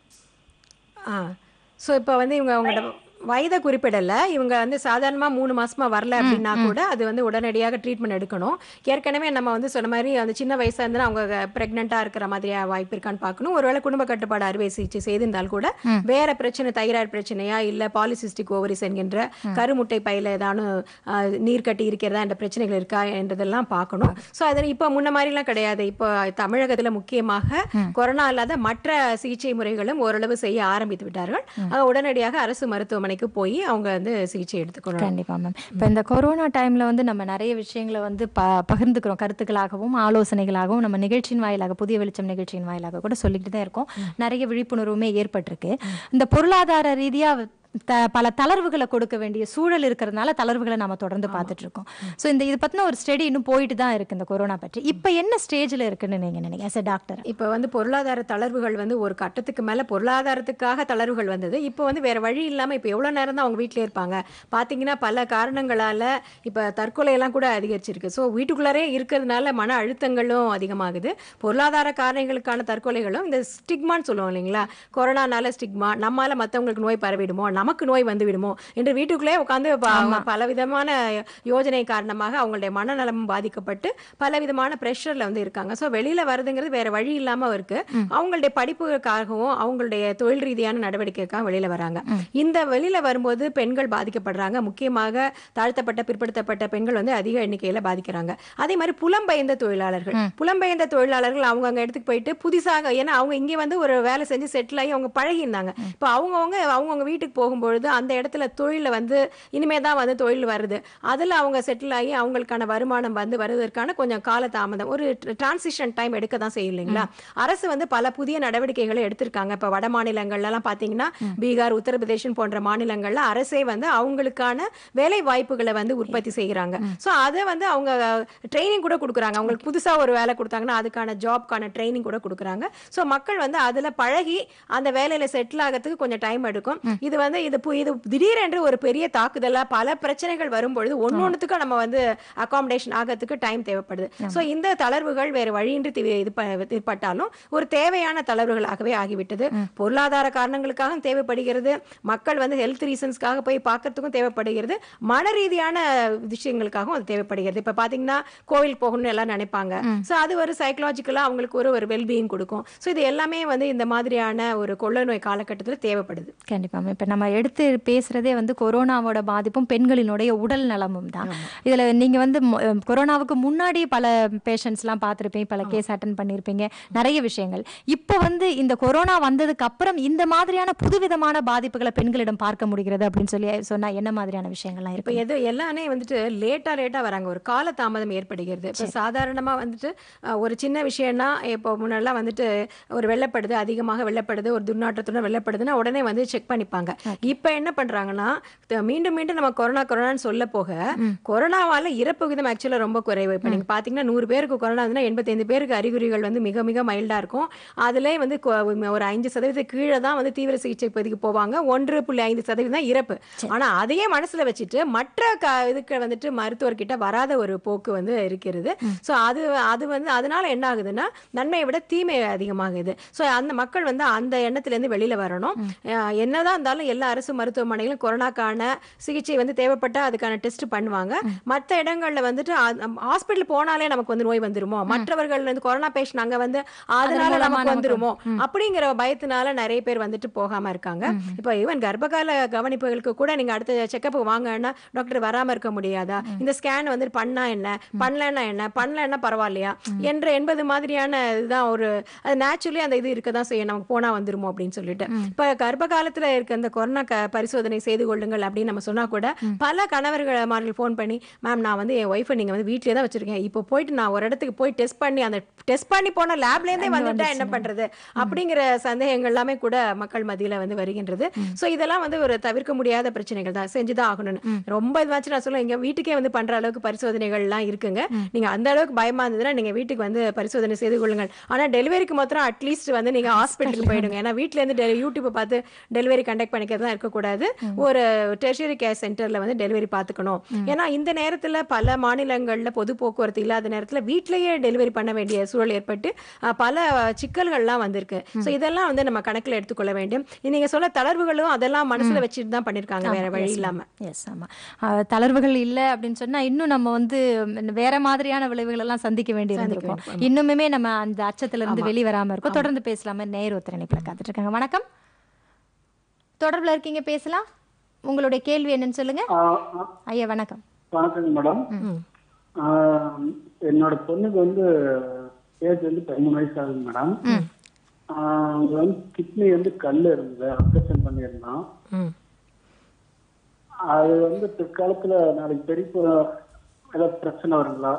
Speaker 2: ஆ ஸோ இப்போ வந்து இவங்க அவங்களோட வயதை குறிப்பிடலை, இவங்க வந்து சாதாரணமாக மூணு மாசமா வரல அப்படின்னா கூட அது வந்து உடனடியாக ட்ரீட்மெண்ட் எடுக்கணும். ஏற்கனவே நம்ம வந்து சொன்ன மாதிரி அந்த சின்ன வயசாக இருந்தால் அவங்க ப்ரெக்னெண்ட்டாக இருக்கிற மாதிரியா வாய்ப்பு இருக்கான்னு பார்க்கணும். ஒருவேளை குடும்ப கட்டுப்பாடு அறுவை சிகிச்சை செய்திருந்தால் கூட வேற பிரச்சனை, தைராய்டு பிரச்சனையா இல்லை பாலிசிஸ்டிக் ஓவரிஸ் என்கின்ற கருமுட்டை பையில ஏதானும் நீர் கட்டி இருக்கிறதா என்ற பிரச்சனைகள் இருக்கா என்றதெல்லாம் பார்க்கணும். ஸோ அதில் இப்போ முன்ன மாதிரிலாம் கிடையாது. இப்போ தமிழகத்தில் முக்கியமாக கொரோனா இல்லாத மற்ற சிகிச்சை முறைகளும் ஓரளவு செய்ய ஆரம்பித்து விட்டார்கள். உடனடியாக அரசு மருத்துவமனை போய் அவங்க வந்து சிகிச்சை எடுத்துக்கணும்.
Speaker 1: கண்டிப்பா மேம். இப்போ இந்த கொரோனா டைம்ல வந்து நம்ம நிறைய விஷயங்களை வந்து ப பகிர்ந்துக்கிறோம், கருத்துக்களாகவும் ஆலோசனைகளாகவும் நம்ம நிகழ்ச்சியின் வாயிலாக, புதிய வெளிச்சம் நிகழ்ச்சியின் வாயிலாக கூட சொல்லிட்டு தான் இருக்கோம். நிறைய விழிப்புணர்வுமே ஏற்பட்டிருக்கு. இந்த பொருளாதார ரீதியா த பல தளர்வுகளை கொடுக்க வேண்டிய சூழல் இருக்கிறதுனால தளர்வுகளை நம்ம தொடர்ந்து பார்த்துட்டு இருக்கோம். ஸோ இந்த இது பற்றின ஒரு ஸ்டடி இன்னும் போயிட்டு தான் இருக்கு இந்த கொரோனா பற்றி. இப்போ என்ன ஸ்டேஜில் இருக்குன்னு நீங்கள் நினைக்கிறீங்க ஆஸ் எ டாக்டர்?
Speaker 2: இப்போ வந்து பொருளாதார தளர்வுகள் வந்து ஒரு கட்டத்துக்கு மேலே பொருளாதாரத்துக்காக தளர்வுகள் வந்தது. இப்போ வந்து வேற வழி இல்லாமல் இப்போ எவ்வளோ நேரம் தான் அவங்க வீட்டிலே இருப்பாங்க. பார்த்தீங்கன்னா பல காரணங்களால் இப்போ தற்கொலையெல்லாம் கூட அதிகரிச்சிருக்கு. ஸோ வீட்டுக்குள்ளாரே இருக்கிறதுனால மன அழுத்தங்களும் அதிகமாகுது. பொருளாதார காரணங்களுக்கான தற்கொலைகளும் இந்த ஸ்டிக்மான்னு சொல்லுவோம் இல்லைங்களா, கொரோனானால ஸ்டிக்மா, நம்மால் மற்றவங்களுக்கு நோய் பரவிடுமோ, நமக்கு நோய் வந்து விடுமோ என்று வீட்டுக்குள்ளே உட்காந்து பலவிதமான யோஜனை காரணமாக அவங்களுடைய மனநலமும் பாதிக்கப்பட்டு பலவிதமான ப்ரெஷர்ல வந்து இருக்காங்க. ஸோ வெளியில வருதுங்கிறது வேற வழி இல்லாம இருக்கு. அவங்களுடைய படிப்புக்காகவும் அவங்களுடைய தொழில் ரீதியான நடவடிக்கைக்காக வெளியில வராங்க. இந்த வெளியில வரும்போது பெண்கள் பாதிக்கப்படுறாங்க. முக்கியமாக தாழ்த்தப்பட்ட பிற்படுத்தப்பட்ட பெண்கள் வந்து அதிக எண்ணிக்கையில பாதிக்கிறாங்க. அதே மாதிரி புலம்பெயர்ந்த தொழிலாளர்கள் புலம்பெயர்ந்த தொழிலாளர்கள் அவங்க அங்க இடத்துக்கு போயிட்டு புதுசாக, ஏன்னா அவங்க இங்கே வந்து ஒரு வேலை செஞ்சு செட்டில் ஆகி அவங்க பழகி இருந்தாங்க. இப்போ அவங்கவுங்க அவங்கவுங்க வீட்டுக்கு போகும்பொழுது அந்த இடத்துல தொழில வந்து இனிமே தான் வந்து தொழில் வருது. அதில் அவங்க செட்டில் ஆகி அவங்களுக்கான வருமானம் வந்து வருவதற்கான கொஞ்சம் கால தாமதம், ஒரு டிரான்சிஷன் டைம் எடுக்க தான் செய்யும் இல்லைங்களா. அரசு வந்து பல புதிய நடவடிக்கைகளை எடுத்திருக்காங்க. இப்போ வட மாநிலங்கள்லாம் பார்த்தீங்கன்னா பீகார், உத்தரப்பிரதேசம் போன்ற மாநிலங்கள்ல அரசே வந்து அவங்களுக்கான வேலை வாய்ப்புகளை வந்து உற்பத்தி செய்கிறாங்க. ஸோ அதை வந்து அவங்க ட்ரைனிங் கூட கொடுக்குறாங்க. அவங்களுக்கு புதுசாக ஒரு வேலை கொடுத்தாங்கன்னா அதுக்கான ஜாப்க்கான ட்ரைனிங் கூட கொடுக்குறாங்க. ஸோ மக்கள் வந்து அதில் பழகி அந்த வேலையில் செட்டில் ஆகிறதுக்கு கொஞ்சம் டைம் எடுக்கும். இது வந்து இது இது திடீரென்று ஒரு பெரிய தாக்குதலா பல பிரச்சனைகள் வரும்பொழுது ஒன்னொன்னுத்துக்கும் நம்ம வந்து அகாமடேஷன் ஆகிறதுக்கு டைம் தேவைப்படுது. ஸோ இந்த தளர்வுகள் வேறு வழியின்றி இது ஏற்பட்டாலும் ஒரு தேவையான தளர்வுகளாகவே ஆகிவிட்டது. பொருளாதார காரணங்களுக்காக தேவைப்படுகிறது, மக்கள் வந்து ஹெல்த் ரீசன்ஸ்க்காக போய் பார்க்கறதுக்கும் தேவைப்படுகிறது, மன ரீதியான விஷயங்களுக்காகவும் அது தேவைப்படுகிறது. இப்போ பார்த்தீங்கன்னா கோவில் போகணும்னு எல்லாம் நினைப்பாங்க. ஸோ அது ஒரு சைக்கலாஜிக்கலாக அவங்களுக்கு ஒரு ஒரு வெல்பீயிங் கொடுக்கும். ஸோ இது எல்லாமே வந்து இந்த மாதிரியான ஒரு கொள்ளை நோய் காலகட்டத்தில் தேவைப்படுது.
Speaker 1: கண்டிப்பாக. இப்போ நம்ம எடுத்து பேசுறதே வந்து கொரோனாவோட பாதிப்பும் பெண்களினுடைய உடல் நலமும் தான். இதில் நீங்கள் வந்து கொரோனாவுக்கு முன்னாடி பல பேஷண்ட்ஸ்லாம் பார்த்துருப்பீங்க, பல கேஸ் அட்டன் பண்ணியிருப்பீங்க, நிறைய விஷயங்கள். இப்போ வந்து இந்த கொரோனா வந்ததுக்கு அப்புறம் இந்த மாதிரியான புதுவிதமான பாதிப்புகளை பெண்களிடம் பார்க்க முடிகிறது அப்படின்னு சொல்லி சொன்னால் என்ன மாதிரியான விஷயங்கள்லாம் இருக்கு?
Speaker 2: இப்போ எது எல்லாமே வந்துட்டு லேட்டாக லேட்டாக வராங்க, ஒரு கால தாமதம் ஏற்படுகிறது. இப்போ சாதாரணமாக வந்துட்டு ஒரு சின்ன விஷயம்னா இப்போ முன்னெல்லாம் வந்துட்டு ஒரு வெள்ளப்படுது, அதிகமாக வெள்ளப்படுது, ஒரு துர்நாற்றத்துடன் வெள்ளப்படுதுன்னா உடனே வந்து செக் பண்ணிப்பாங்க. இப்போ என்ன பண்றாங்கன்னா மீண்டும் மீண்டும் நம்ம கொரோனா கொரோனான்னு சொல்ல போக கொரோனாவால இறப்பு விகிதம் ஆக்சுவலாக ரொம்ப குறைவு. இப்போ நீங்கள் பார்த்தீங்கன்னா நூறு பேருக்கு கொரோனா வந்து எண்பத்தைந்து பேருக்கு அறிகுறிகள் வந்து மிக மிக மைல்டாக இருக்கும். அதிலே வந்து ஒரு ஐந்து சதவீதம் கீழே தான் வந்து தீவிர சிகிச்சை பகுதிக்கு போவாங்க, ஒன்று புள்ளி ஐந்து சதவீதம் தான் இறப்பு. ஆனால் அதையே மனசில் வச்சுட்டு மற்ற க இதுக்கு வந்துட்டு மருத்துவர்கிட்ட வராத ஒரு போக்கு வந்து இருக்கிறது. ஸோ அது அது வந்து அதனால என்ன ஆகுதுன்னா நன்மையை விட தீமை அதிகமாகுது. ஸோ அந்த மக்கள் வந்து அந்த எண்ணத்திலேருந்து வெளியில் வரணும். என்னதான் இருந்தாலும் எல்லா அரசு மருத்துவமனைகளும் கொரோனாக்கான சிகிச்சை வந்து தேவைப்பட்டா அதுக்கான டெஸ்ட் பண்ணுவாங்க. மற்ற இடங்கள்ல வந்துட்டு ஹாஸ்பிட்டல் போனாலே நமக்கு வந்து நோய் வந்துருமோ, மற்றவர்கள் வந்து கொரோனா பேஷண்ட் அங்க வந்து அதனால நமக்கு வந்துருமோ அப்படிங்கிற பயத்தினால நிறைய பேர் வந்துட்டு போகாம இருக்காங்க. இப்போ ஈவன் கர்ப்பகால கவனிப்புகளுக்கு கூட நீங்க அடுத்த செக்அப் வாங்கன்னா டாக்டர் வராம இருக்க முடியாதா, இந்த ஸ்கேன் வந்து பண்ணா என்ன, பண்ணலன்னா என்ன, பண்ணலன்னா பரவாயில்லையா என்ற என்பது மாதிரியான இதுதான் ஒரு அது நேச்சுரலி அந்த இது இருக்கதான் செய்யும், நமக்கு போனா வந்துருமோ அப்படின்னு சொல்லிட்டு. இப்போ கர்ப்ப காலத்துல இருக்க இந்த கொரோனா கொரோனா க பரிசோதனை செய்து கொள்ளுங்கள் அப்படின்னு நம்ம சொன்னா கூட பல கணவர்கள் ஃபோன் பண்ணி மேம் நான் வந்து என் ஒய்ஃபை நீங்க வந்து வீட்லயே தான் வச்சிருக்கேன், இப்போ போயிட்டு நான் ஒரு இடத்துக்கு போய் டெஸ்ட் பண்ணி அந்த டெஸ்ட் பண்ணி போன லேப்ல இருந்தே வந்துட்டா என்ன பண்றது அப்படிங்கிற சந்தேகங்கள் எல்லாமே கூட மக்கள் மத்தியில வந்து வருகின்றது. சோ இதெல்லாம் வந்து ஒரு தவிர்க்க முடியாத பிரச்சனைகள் தான், செஞ்சுதான் ஆகணும்னு. ரொம்ப இதுவாச்சு நான் சொல்ல, எங்க வீட்டுக்கே வந்து பண்ற அளவுக்கு பரிசோதனைகள் எல்லாம் இருக்குங்க. நீங்க அந்த அளவுக்கு பயமா இருந்ததுன்னா நீங்க வீட்டுக்கு வந்து பரிசோதனை செய்து கொள்ளுங்கள். ஆனா டெலிவரிக்கு மாத்திரம் அட்லீஸ்ட் வந்து நீங்க ஹாஸ்பிட்டலுக்கு போயிடுங்க. ஏன்னா வீட்டுல இருந்து யூடியூப் பார்த்து டெலிவரி கண்டக்ட் பண்ணிக்கிறதா இருக்கக்கூடாது. ஒரு டெர்ஷியரி கேர் சென்டர்ல வந்து டெலிவரி பார்த்துக்கணும். ஏன்னா இந்த நேரத்துல பல மாநிலங்கள்ல பொது போக்குவரத்து இல்லாத நேரத்துல வீட்லயே டெலிவரி பண்ண வேண்டிய சூழல் ஏற்பட்டு பல சிக்கல்கள்லாம் வந்திருக்கு. ஸோ இதெல்லாம் வந்து நம்ம கணக்கில் எடுத்துக்கொள்ள வேண்டும். நீங்க சொல்ல தளர்வுகளும் அதெல்லாம் மனசுல வச்சுட்டு தான் பண்ணிருக்காங்க, வேற வழி இல்லாம.
Speaker 1: எஸ், ஆமா. தளர்வுகள் இல்லை அப்படின்னு சொன்னா இன்னும் நம்ம வந்து வேற மாதிரியான விளைவுகள் எல்லாம் சந்திக்க வேண்டி இருந்திருக்கும். இன்னுமே நம்ம அந்த அச்சத்துல இருந்து வெளி வராம இருக்கும். தொடர்ந்து பேசலாம. நேர் ஒருத்தர் இணைப்புல காத்துட்டு இருக்காங்க. வணக்கம், தொடர்புல இருக்கீங்க, பேசலாம். உங்களுடைய கேள்வி என்னன்னு சொல்லுங்க. ஐயா வணக்கம்.
Speaker 4: வணக்கம் மேடம். என்னோட பொண்ணுக்கு வந்து ஏஜ் வந்து பதிமூணு வயசு ஆகுது மேடம். வந்து கிட்னி வந்து கல் இருந்தது, ஆப்ரேஷன் பண்ணியிருந்தோம். அது வந்து பிற்காலத்துல நாளைக்கு பெரிய ஏதாவது பிரச்சனை வருங்களா?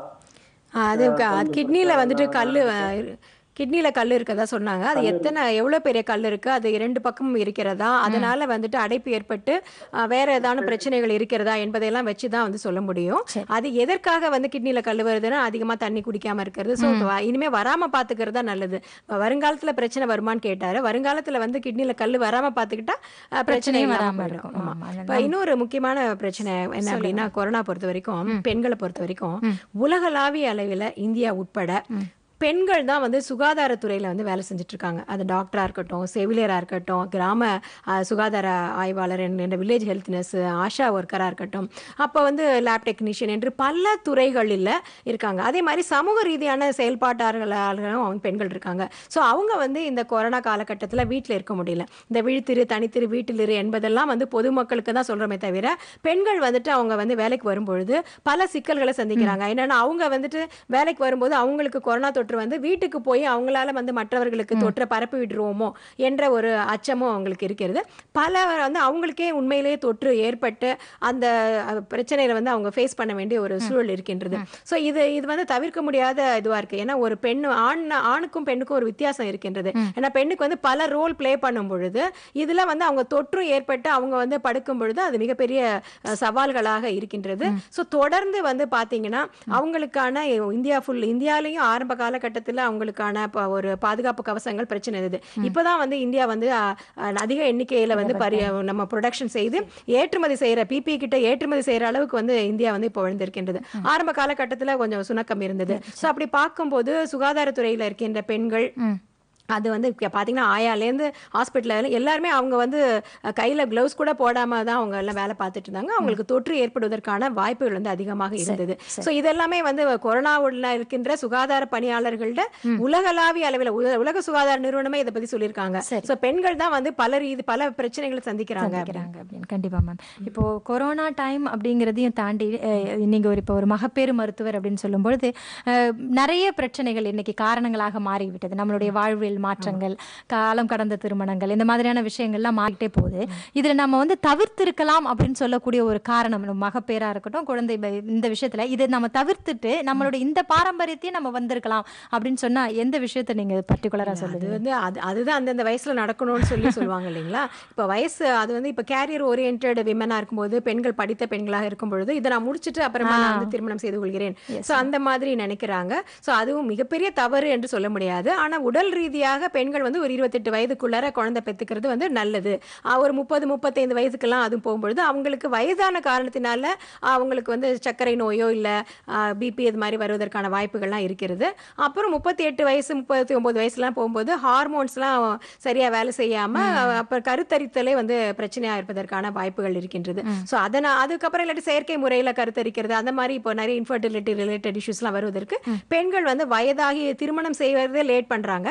Speaker 2: அது கிட்னில வந்துட்டு கல்லு கிட்னில கல் இருக்கதா சொன்னாங்க. அது எத்தனை எவ்வளவு பெரிய கல் இருக்கு, அது இரண்டு பக்கமும் இருக்கிறதா, அதனால வந்துட்டு அடைப்பு ஏற்பட்டு வேற ஏதாவது பிரச்சனைகள் இருக்கிறதா என்பதையெல்லாம் வச்சுதான் வந்து சொல்ல முடியும். அது எதற்காக வந்து கிட்னில கல் வருதுன்னா அதிகமா தண்ணி குடிக்காம இருக்கிறது. ஸோ இனிமே வராம பாத்துக்கிறதா நல்லது. வருங்காலத்துல பிரச்சனை வருமானு கேட்டாரு. வருங்காலத்துல வந்து கிட்னில கல் வராம பாத்துக்கிட்டா பிரச்சனை வராம இருக்கும். இன்னொரு முக்கியமான பிரச்சனை என்ன அப்படின்னா, கொரோனா பொறுத்த வரைக்கும் பெண்களை பொறுத்த வரைக்கும் உலகளாவிய அளவில் இந்தியா உட்பட பெண்கள் தான் வந்து சுகாதாரத்துறையில் வந்து வேலை செஞ்சுட்டு இருக்காங்க. அது டாக்டராக இருக்கட்டும், செவிலியராக இருக்கட்டும், கிராம சுகாதார ஆய்வாளர் என்ற வில்லேஜ் ஹெல்த் நர்ஸ், ஆஷா ஒர்க்கராக இருக்கட்டும், அப்போ வந்து லேப் டெக்னீஷியன் என்று பல துறைகளில் இருக்காங்க. அதே மாதிரி சமூக ரீதியான செயல்பாட்டாளர்களும் அவங்க பெண்கள் இருக்காங்க. ஸோ அவங்க வந்து இந்த கொரோனா காலகட்டத்தில் வீட்டில் இருக்க முடியல. இந்த விழித்திரு தனித்திரு வீட்டிலிரு என்பதெல்லாம் வந்து பொதுமக்களுக்கு தான் சொல்கிறோமே தவிர பெண்கள் வந்துட்டு அவங்க வந்து வேலைக்கு வரும்பொழுது பல சிக்கல்களை சந்திக்கிறாங்க. என்னென்னா அவங்க வந்துட்டு வேலைக்கு வரும்போது அவங்களுக்கு கொரோனா தொற்று வந்து வீட்டுக்கு போய் அவங்களால வந்து மற்றவர்களுக்கு தொற்றை பரப்பி விடுவோமோ என்ற ஒரு அச்சமும் அவங்களுக்கு இருக்கிறது. பல வந்து அவங்களுக்கே உண்மையிலேயே தொற்று ஏற்பட்டு அந்த பிரச்சனையில வந்து அவங்க ஃபேஸ் பண்ண வேண்டிய ஒரு சூழல் இருக்கின்றது. ஸோ இது இது வந்து தவிர்க்க முடியாத இதுவா இருக்கு. ஏன்னா ஒரு பெண் ஆண் ஆணுக்கும் பெண்ணுக்கும் ஒரு வித்தியாசம் இருக்கின்றது. ஏன்னா பெண்ணுக்கு வந்து பல ரோல் பிளே பண்ணும் பொழுது இதுல வந்து அவங்க தொற்றும் ஏற்பட்டு அவங்க வந்து படுக்கும் பொழுது அது மிகப்பெரிய சவால்களாக இருக்கின்றது. ஸோ தொடர்ந்து வந்து பாத்தீங்கன்னா அவங்களுக்கான இந்தியா ஃபுல் இந்தியாலையும் ஆரம்ப கால கட்டத்தில் அவங்களுக்கான ஒரு பாதுகாப்பு கவசங்கள் பிரச்சனை இருந்தது. இப்பதான் வந்து இந்தியா வந்து அதிக எண்ணிக்கையில வந்து நம்ம ப்ரொடக்ஷன் செய்து ஏற்றுமதி செய்யற பிபி கிட்ட ஏற்றுமதி செய்யற அளவுக்கு வந்து இந்தியா வந்து இப்போ வளர்ந்திருக்கின்றது. ஆரம்ப காலகட்டத்தில் கொஞ்சம் சுணக்கம் இருந்தது. ஸோ அப்படி பார்க்கும்போது சுகாதாரத்துறையில் இருக்கின்ற பெண்கள் அது வந்து பார்த்தீங்கன்னா ஆயாலேருந்து ஹாஸ்பிட்டலில் எல்லாருமே அவங்க வந்து கையில் க்ளவுஸ் கூட போடாமல் தான் அவங்க எல்லாம் வேலை பார்த்துட்டு இருந்தாங்க. அவங்களுக்கு தொற்று ஏற்படுவதற்கான வாய்ப்புகள் வந்து அதிகமாக இருந்தது. ஸோ இதெல்லாமே வந்து கொரோனாவில் இருக்கின்ற சுகாதார பணியாளர்கள்ட உலகளாவிய அளவில் உலக சுகாதார நிறுவனமே இதை பற்றி சொல்லியிருக்காங்க. ஸோ பெண்கள் தான் வந்து பல ரீதி பல பிரச்சனைகளை சந்திக்கிறாங்க
Speaker 1: அப்படின்னு. கண்டிப்பாக மேம். இப்போ கொரோனா டைம் அப்படிங்கிறதையும் தாண்டி நீங்கள் ஒரு இப்போ ஒரு மகப்பேறு மருத்துவர் அப்படின்னு சொல்லும்பொழுது நிறைய பிரச்சனைகள் இன்னைக்கு காரணங்களாக மாறிவிட்டது. நம்மளுடைய வாழ்வில் மாற்றங்கள், காலம் கடந்த திருமணங்கள், இந்த மாதிரியான விஷயங்கள்லாம் மாறிட்டே போகுது. இதுல நம்ம வந்து தவிர்த்திருக்கலாம் அப்படின்னு சொல்லக்கூடிய ஒரு காரணம் மகப்பேரா இருக்கட்டும், குழந்தை இந்த விஷயத்துல இதை நம்ம தவிர்த்துட்டு நம்மளுடைய இந்த பாரம்பரியத்தையும் நம்ம வந்திருக்கலாம் அப்படின்னு சொன்னா எந்த விஷயத்த நீங்க பர்டிகுலரா சொல்லுது?
Speaker 2: வந்து அது அதுதான் அந்தந்த வயசுல நடக்கணும்னு சொல்லி சொல்லுவாங்க இல்லைங்களா? இப்போ வயசு அது வந்து இப்போ கேரியர் ஓரியன்ட் விமனா இருக்கும்போது பெண்கள் படித்த பெண்களாக இருக்கும் பொழுது இதை நான் முடிச்சுட்டு அப்புறமா நான் வந்து திருமணம் செய்து கொள்கிறேன், ஸோ அந்த மாதிரி நினைக்கிறாங்க. ஸோ அதுவும் மிகப்பெரிய தவறு என்று சொல்ல முடியாது. ஆனா உடல் ரீதியாக பெண்கள் வந்து ஒரு இருபத்தெட்டு வயதுக்குள்ளார குழந்தை பெற்றுக்கிறது வந்து நல்லது. ஒரு முப்பது முப்பத்தைந்து வயதுக்கெல்லாம் அது போகும்பொழுது அவங்களுக்கு வயதான காரணத்தினால அவங்களுக்கு வந்து சர்க்கரை நோயோ இல்லை பிபி இது மாதிரி வருவதற்கான வாய்ப்புகள்லாம் இருக்கிறது. அப்புறம் முப்பத்தி எட்டு வயசு முப்பத்தி ஒன்பது வயசுலாம் போகும்போது ஹார்மோன்ஸ்லாம் சரியா வேலை செய்யாம அப்புறம் கருத்தரித்தலே வந்து பிரச்சனையா இருப்பதற்கான வாய்ப்புகள் இருக்கின்றது. ஸோ அதனால் அதுக்கப்புறம் இல்லாட்டி செயற்கை முறையில் கருத்தரிக்கிறது அந்த மாதிரி இப்போ நிறைய இன்ஃபர்டிலிட்டி ரிலேட்டட் இஷ்யூஸ்லாம் வருவதற்கு பெண்கள் வந்து வயதாகி திருமணம் செய்வதே லேட் பண்றாங்க.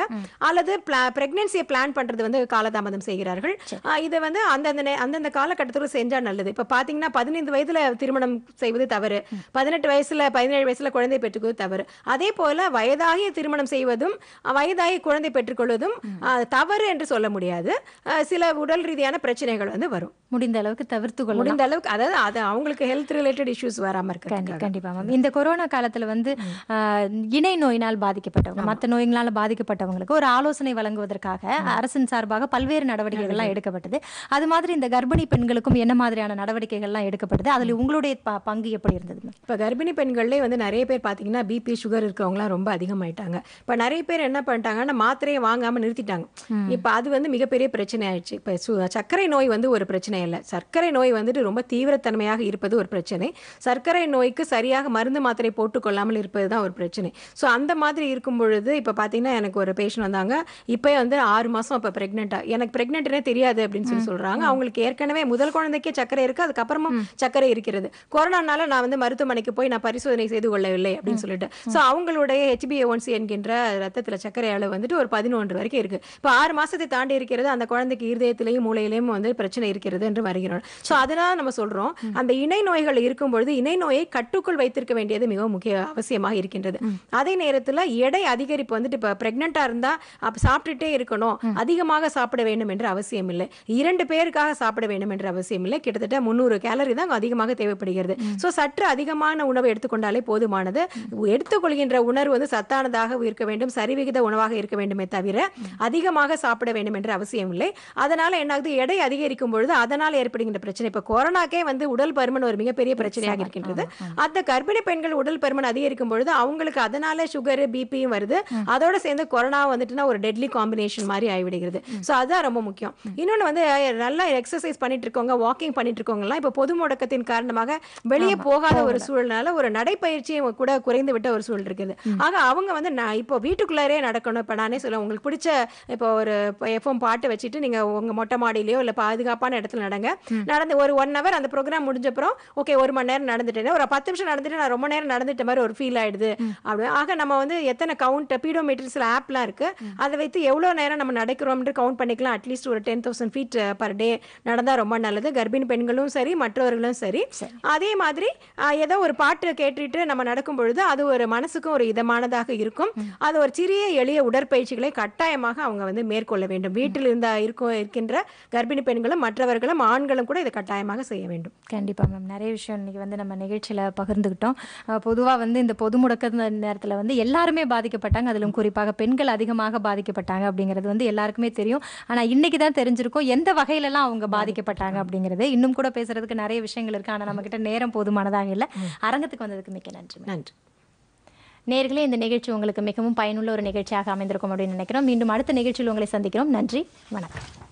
Speaker 2: அல்லது பிரெக்னன்சியை பிளான் பண்றது வந்து காலதாமதம் செய்கிறார்கள். இதை வந்து அந்தந்த நே- அந்தந்த காலகட்டத்தில் செஞ்சா நல்லது. இப்ப பாத்தீங்கன்னா பதினைந்து வயதுல திருமணம் செய்வது தவறு, பதினெட்டு வயசுல பதினேழு வயசுல குழந்தை பெற்றுக்கொள்வது தவறு. அதே போல வயதாகி திருமணம் செய்வதும் வயதாகி குழந்தை பெற்றுக்கொள்வதும் அஹ், தவறு என்று சொல்ல முடியாது. அஹ், சில உடல் ரீதியான பிரச்சனைகள் வந்து வரும்.
Speaker 1: முடிந்த அளவுக்கு தவிர்த்து கொள்ளலாம்.
Speaker 2: முடிந்த அளவுக்கு அதாவது அது அவங்களுக்கு ஹெல்த் ரிலேட்டட் இஷ்யூஸ் வராம
Speaker 1: கண்டி-
Speaker 2: இருக்கு.
Speaker 1: கண்டிப்பா மேம். இந்த கொரோனா காலத்துல வந்து ஆஹ், இணை நோயினால் பாதிக்கப்பட்டவங்க, மற்ற நோய்களால பாதிக்கப்பட்டவங்களுக்கு ஒரு ஆலோசனை வழங்குவதற்காக அரசின் சார்பாக பல்வேறு நடவடிக்கைகள்லாம் எடுக்கப்பட்டது. அது மாதிரி இந்த கர்ப்பிணி பெண்களுக்கும் என்ன மாதிரியான நடவடிக்கைகள்லாம் எடுக்கப்பட்டது, அதுல உங்களுடைய ப- பங்கு எப்படி இருந்தது மேம்?
Speaker 2: இப்போ கர்ப்பிணி பெண்கள்லேயே வந்து நிறைய பேர் பார்த்தீங்கன்னா பிபி சுகர் இருக்கிறவங்களாம் ரொம்ப அதிகமாயிட்டாங்க. இப்போ நிறைய பேர் என்ன பண்ணிட்டாங்கன்னா மாத்திரையை வாங்காமல் நிறுத்திட்டாங்க. இப்போ அது வந்து மிகப்பெரிய பிரச்சனை ஆயிடுச்சு. இப்போ சு சர்க்கரை நோய் வந்து ஒரு பிரச்சனை இல்லை. சர்க்கரை நோய் வந்துட்டு ரொம்ப தீவிரத்தன்மையாக இருப்பது ஒரு பிரச்சனை. சர்க்கரை நோய்க்கு சரியாக மருந்து மாத்திரை போட்டுக்கொள்ளாமல் இருப்பது தான் ஒரு பிரச்சனை. ஸோ அந்த மாதிரி இருக்கும் பொழுது இப்போ பார்த்தீங்கன்னா எனக்கு ஒரு பேஷண்ட் வந்தாங்க. இப்போ வந்து ஆறு மாதம் இப்போ ப்ரெக்னெண்ட்டாக, எனக்கு ப்ரெக்னென்ட்னே தெரியாது அப்படின்னு சொல்லி சொல்கிறாங்க. அவங்களுக்கு ஏற்கனவே முதல் குழந்தைக்கே சர்க்கரை இருக்குது, அதுக்கப்புறமும் சர்க்கரை இருக்கிறது. கொரோனானால நான் வந்து மருத்துவமனைக்கு போய் நான் பரிசோதனை செய்து கொள்ளவில்லை அப்படின்னு சொல்லிட்டு. ஸோ அவங்களுடைய ஹெச்பிஏ ஒன்சி என்கின்ற ரத்தத்தில் சர்க்கரை அளவு வந்துட்டு ஒரு பதினொன்று வரைக்கும் இருக்கு. இப்போ ஆறு மாசத்தை தாண்டி இருக்கிறது, அந்த குழந்தைக்கு இருதயத்திலையும் மூளையிலையும் வந்து பிரச்சனை இருக்கிறது என்று வருகிறோம். ஸோ அதனால நம்ம சொல்றோம் அந்த இணை நோய்கள் இருக்கும் பொழுது இணை நோயை கட்டுக்குள் வைத்திருக்க வேண்டியது மிகவும் முக்கிய அவசியமாக இருக்கின்றது. அதே நேரத்தில் எடை அதிகரிப்பு வந்துட்டு இப்போ பிரெக்னெண்டா இருந்தா அப்ப சாப்பிட்டுட்டே இருக்கணும், அதிகமாக சாப்பிட வேண்டும் என்று அவசியம் இல்லை. இரண்டு பேருக்காக சாப்பிட வேண்டும் என்று அவசியம் இல்லை. கிட்டத்தட்ட முந்நூறு கேலரி தான் அதிகமாக தேவைப்படுகிறது. ஸோ சற்று அதிகமான உணவை எடுத்துக்கொண்டாலே போதுமானது. எடுத்துக்கொள்கின்ற உணர்வு வந்து சத்தானதாக இருக்க வேண்டும், சரிவிகித உணவாக இருக்க வேண்டுமே தவிர அதிகமாக சாப்பிட வேண்டும் என்று அவசியம் இல்லை. அதனால என்ன ஆகுது, எடை அதிகரிக்கும் பொழுது அதனால் ஏற்படுகின்ற பிரச்சனை. இப்போ கொரோனாக்கே வந்து உடல் பருமன் ஒரு மிகப்பெரிய பிரச்சனையாக இருக்கின்றது. அந்த கர்ப்பிணி பெண்கள் உடல் பருமன் அதிகரிக்கும் பொழுது அவங்களுக்கு அதனால சுகர் பிபியும் வருது. அதோட சேர்ந்து கொரோனா வந்துட்டுனா ஒரு டெட்லி காம்பினேஷன் மாதிரி ஆகிவிடுகிறது. ஸோ அதுதான் ரொம்ப முக்கியம். இன்னொன்று வந்து நல்லா எக்ஸசைஸ் பண்ணிட்டு இருக்கவங்க, வாக்கிங் பண்ணிட்டு இருக்கவங்கலாம் இப்போ பொது முடக்கத்தின் காரணமாக வெளியே போகாத ஒரு சூழ்நிலை, ஒரு நடைப்பயிற்சியும் கூட குறைந்து விட்ட ஒரு சூழல் இருக்குது. ஆக அவங்க வந்து நான் இப்போ வீட்டுக்குள்ளாரே நடக்கணும். இப்போ நானே சொல்ல, உங்களுக்கு பிடிச்ச இப்போ ஒரு எஃப்எம் பாட்டு வச்சுட்டு நீங்க உங்க மொட்டை மாடியிலையோ இல்லை பாதுகாப்பான இடத்துல நடங்க. நடந்து ஒரு ஒன் ஹவர் அந்த ப்ரோக்ராம் முடிஞ்சப்பறம் ஓகே ஒரு மணி நேரம் நடந்துட்டேன், ஒரு பத்து நிமிஷம் நடந்துட்டு நான் ரொம்ப நேரம் நடந்துட்ட மாதிரி ஒரு ஃபீல் ஆயிடுது அப்படி. ஆக நம்ம வந்து எத்தனை கவுண்ட் பீடோமீட்டர்ஸ்ல ஆப்லாம் இருக்கு, அதை வைத்து எவ்வளோ நேரம் நம்ம நடக்கிறோம்னு கவுண்ட் பண்ணிக்கலாம். அட்லீஸ்ட் ஒரு ten thousand feet per day நடந்தா ரொம்ப நல்லது. கர்ப்பிணி பெண்களும் சரி, மற்றவர்களும் சரி. அதே மாதிரி ஆஹ், ஏதோ ஒரு பாட்டு கேட்டுட்டு நம்ம நடக்கும் பொழுது அது ஒரு மனசுக்கும் ஒரு இதமானதாக இருக்கும். அது ஒரு சிறிய எளிய உடற்பயிற்சிகளை கட்டாயமாக அவங்க வந்து மேற்கொள்ள வேண்டும். வீட்டில் இருந்தா இருக்கும் இருக்கின்ற கர்ப்பிணி பெண்களும் மற்றவர்களும் ஆண்களும் கூட இதை கட்டாயமாக செய்ய வேண்டும்.
Speaker 1: கண்டிப்பா மேம். நிறைய விஷயம் இன்னைக்கு வந்து நம்ம நிகழ்ச்சியில பகிர்ந்துக்கிட்டோம். அஹ் பொதுவா வந்து இந்த பொது முடக்க நேரத்துல வந்து எல்லாருமே பாதிக்கப்பட்டாங்க, அதிலும் குறிப்பாக பெண்கள் அதிகமாக பாதிக்கப்பட்டாங்க அப்படிங்கிறது வந்து எல்லாருக்குமே தெரியும். ஆனா இன்னைக்கு தான் தெரிஞ்சிருக்கும் எந்த வகையிலலாம் அவங்க பாதிக்கப்பட்டாங்க அப்படிங்கிறது. இன்னும் கூட பேசுறதுக்கு நிறைய விஷயங்கள் இருக்கு, ஆனா நம்ம கிட்ட நேரம் போதுமானதாக இல்லை. அரங்கத்துக்கு வந்ததுக்கு மிக்க நன்றி.
Speaker 2: நன்றி
Speaker 1: நேர்களே, இந்த நிகழ்ச்சி உங்களுக்கு மிகவும் பயனுள்ள ஒரு நிகழ்ச்சியாக அமைந்திருக்கும் அப்படின்னு நினைக்கிறோம். மீண்டும் அடுத்த நிகழ்ச்சியில் உங்களை சந்திக்கிறோம். நன்றி, வணக்கம்.